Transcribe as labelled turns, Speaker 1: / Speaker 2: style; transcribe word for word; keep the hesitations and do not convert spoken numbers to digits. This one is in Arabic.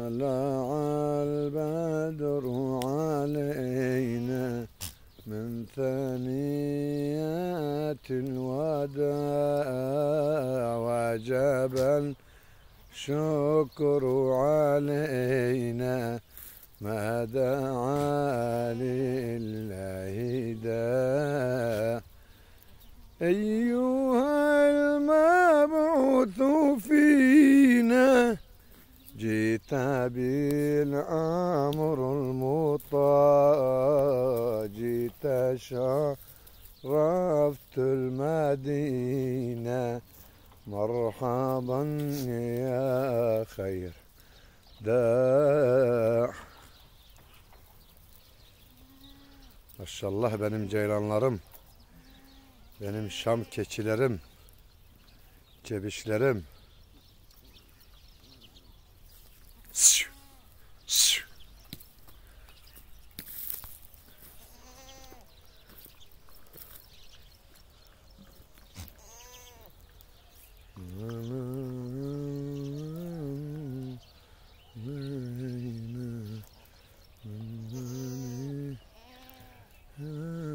Speaker 1: طلع البدر علينا من ثنيات الوداع وجب الشكر علينا ما دعا لله داع. أيها المبعوث فينا جئت بالأمر المطاع جئت شرفت المدينة مرحبا يا خير dağ. Maşallah benim ceylanlarım, benim Şam keçilerim, cebişlerim. Sü, sü. Hmm.